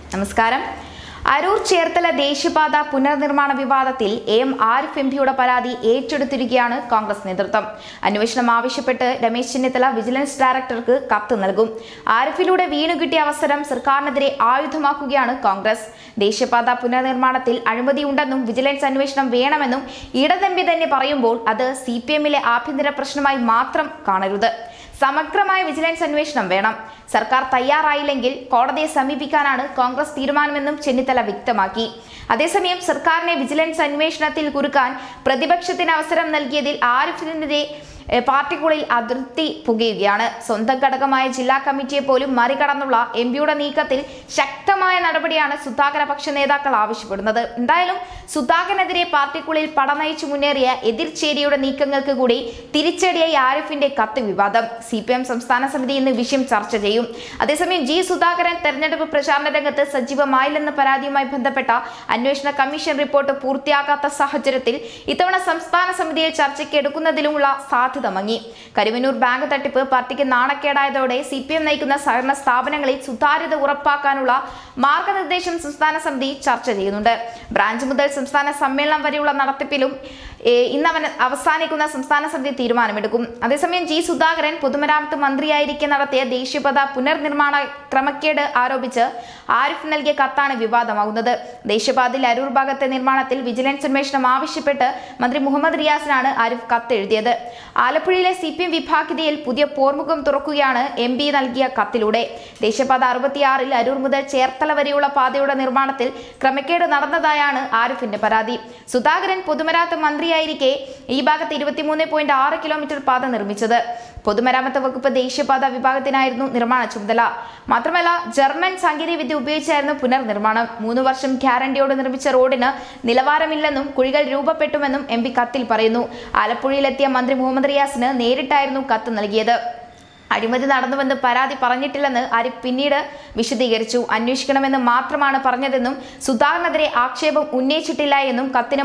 നമസ്കാരം. അരൂർ ചേർത്തല ദേശീയപാത പുനർനിർമ്മാണ വിവാദത്തിൽ ആരിഫ് എംപിയുടെ പരാതി ഏറ്റെടുത്തിരിക്കുകയാണ് കോൺഗ്രസ് നേതൃത്വം. അന്വേഷണം ആവശ്യപ്പെട്ട് രമേശ് ചെന്നിത്തല വിജിലൻസ് ഡയറക്ടർക്ക് കത്ത് നൽകും. ആരിഫിലൂടെ വീണുകിട്ടിയ അവസരം സർക്കാരിനെതിരെ ആയുധമാക്കുകയാണ് കോൺഗ്രസ്. ദേശീയപാത പുനർനിർമ്മാണത്തിൽ അഴിമതിയുണ്ടെന്നും വിജിലൻസ് അന്വേഷണം വേണമെന്നും ഇടതെമ്പി തന്നെ പറയുമ്പോൾ അത് CPM-ലെ ആഭ്യന്തര പ്രശ്നമായി മാത്രം കാണരുത്. സമഗ്രമായ വിജിലൻസ് അന്വേഷണം വേണം. സർക്കാർ തയ്യാറായില്ലെങ്കിൽ കോടതിയെ സമീപിക്കാനാണ് കോൺഗ്രസ് തീരുമാനമെന്നും ചെന്നിത്തല വ്യക്തമാക്കി. അതേസമയം സർക്കാരിനെ വിജിലൻസ് അന്വേഷണത്തിൽ കുരുക്കാൻ പ്രതിപക്ഷത്തിന് അവസരം നൽകിയതിൽ ആരിഫിനെതിരെ പാർട്ടിക്കുള്ളിൽ അതൃപ്തി പുകയുകയാണ്. സ്വന്തം ഘടകമായ ജില്ലാ കമ്മിറ്റിയെ പോലും മറികടന്നുള്ള എംപിയുടെ നീക്കത്തിൽ ശക്തമായ നടപടിയാണ് സുധാകര പക്ഷ നേതാക്കൾ ആവശ്യപ്പെടുന്നത്. എന്തായാലും സുധാകരനെതിരെ പാർട്ടിക്കുള്ളിൽ പടനയിച്ചു മുന്നേറിയ എതിർചേരിയുടെ നീക്കങ്ങൾക്ക് കൂടി തിരിച്ചടിയായി ആരിഫിന്റെ കത്ത് വിവാദം. CPM സംസ്ഥാന സമിതി ഇന്ന് വിഷയം ചർച്ച ചെയ്യും. അതേസമയം സുധാകരൻ തെരഞ്ഞെടുപ്പ് പ്രചാരണ രംഗത്ത് സജീവമായില്ലെന്ന പരാതിയുമായി ബന്ധപ്പെട്ട അന്വേഷണ കമ്മീഷൻ റിപ്പോർട്ട് പൂർത്തിയാകാത്ത സാഹചര്യത്തിൽ ഇത്തവണ സംസ്ഥാന സമിതിയിൽ ചർച്ചയ്ക്ക് എടുക്കുന്നതിലുമുള്ള സാധ്യത മങ്ങി. കരുവന്നൂർ ബാങ്ക് തട്ടിപ്പ് പാർട്ടിക്ക് നാണക്കേടായതോടെ CPM നയിക്കുന്ന സഹകരണ സ്ഥാപനങ്ങളിൽ സുതാര്യത ഉറപ്പാക്കാനുള്ള മാർഗനിർദ്ദേശം സംസ്ഥാന സമിതി ചർച്ച ചെയ്യുന്നുണ്ട്. ബ്രാഞ്ച് മുതൽ സംസ്ഥാന സമ്മേളനം വരെയുള്ള നടത്തിപ്പിലും ഇന്ന് അവസാനിക്കുന്ന സംസ്ഥാന സമിതി തീരുമാനമെടുക്കും. അതേസമയം സുധാകരൻ പൊതുമരാമത്ത് മന്ത്രിയായിരിക്കെ നടത്തിയ ദേശീയപാത പുനർനിർമ്മാണ ക്രമക്കേട് ആരോപിച്ച് ആരിഫ് നൽകിയ കത്താണ് വിവാദമാകുന്നത്. ദേശീയപാതയിൽ അരൂർ ഭാഗത്തെ നിർമ്മാണത്തിൽ വിജിലൻസ് അന്വേഷണം ആവശ്യപ്പെട്ട് മന്ത്രി മുഹമ്മദ് റിയാസിനാണ് ആരിഫ് കത്തെഴുതിയത്. ആലപ്പുഴയിലെ CPM വിഭാഗീയതയിൽ പുതിയ പോർമുഖം തുറക്കുകയാണ് MP നൽകിയ കത്തിലൂടെ. ദേശീയപാത 66-ൽ അരൂർ മുതൽ ചേർത്തല വരെയുള്ള പാതയുടെ നിർമ്മാണത്തിൽ ക്രമക്കേട് നടന്നതായാണ് ആരിഫിന്റെ പരാതി. സുധാകരൻ പൊതുമരാമത്ത് മന്ത്രിയായിരിക്കെ ഈ ഭാഗത്ത് 23.6 കിലോമീറ്റർ പാത നിർമ്മിച്ചത്. പൊതുമരാമത്ത് വകുപ്പ് ദേശീയപാത വിഭാഗത്തിനായിരുന്നു നിർമ്മാണ ചുമതല. മാത്രമല്ല ജർമ്മൻ സാങ്കേതികവിദ്യ ഉപയോഗിച്ചായിരുന്നു പുനർനിർമ്മാണം. 3 വർഷം ഗ്യാരണ്ടിയോട് നിർമ്മിച്ച റോഡിന് നിലവാരമില്ലെന്നും കുഴികൾ രൂപപ്പെട്ടുമെന്നും MP കത്തിൽ പറയുന്നു. ആലപ്പുഴയിലെത്തിയ മന്ത്രി മുഹമ്മദ് റിയാസിന് നേരിട്ടായിരുന്നു കത്ത് നൽകിയത്. അഴിമതി നടന്നുവെന്ന് പരാതി പറഞ്ഞിട്ടില്ലെന്ന് ആരിഫ് പിന്നീട് വിശദീകരിച്ചു. അന്വേഷിക്കണമെന്ന് മാത്രമാണ് പറഞ്ഞതെന്നും സുധാകരനെതിരെ ആക്ഷേപം ഉന്നയിച്ചിട്ടില്ല എന്നും കത്തിന്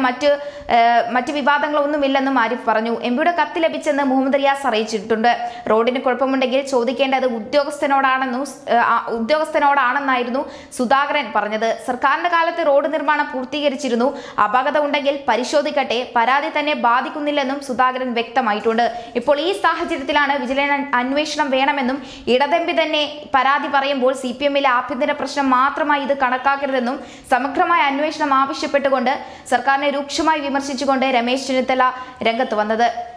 മറ്റ് വിവാദങ്ങളൊന്നുമില്ലെന്നും ആരിഫ് പറഞ്ഞു. MPയുടെ കത്ത് ലഭിച്ചെന്ന് മുഹമ്മദ് റിയാസ് അറിയിച്ചിട്ടുണ്ട്. റോഡിന് കുഴപ്പമുണ്ടെങ്കിൽ ചോദിക്കേണ്ടത് ഉദ്യോഗസ്ഥനോടാണെന്നായിരുന്നു സുധാകരൻ പറഞ്ഞത്. സർക്കാരിന്റെ കാലത്ത് റോഡ് നിർമ്മാണം പൂർത്തീകരിച്ചിരുന്നു. അപാകത ഉണ്ടെങ്കിൽ പരിശോധിക്കട്ടെ, പരാതി തന്നെ ബാധിക്കുന്നില്ലെന്നും സുധാകരൻ വ്യക്തമായിട്ടുണ്ട്. ഇപ്പോൾ ഈ സാഹചര്യത്തിലാണ് വിജിലൻസ് അന്വേഷണം വേണമെന്നും ഇടതെമ്പി തന്നെ പരാതി പറയുമ്പോൾ CPM-ലെ ആഭ്യന്തര പ്രശ്നം മാത്രമായി ഇത് കണക്കാക്കരുതെന്നും സമഗ്രമായ അന്വേഷണം ആവശ്യപ്പെട്ടുകൊണ്ട് സർക്കാരിനെ രൂക്ഷമായി വിമർശിച്ചുകൊണ്ട് രമേശ് ചെന്നിത്തല രംഗത്ത് വന്നത്.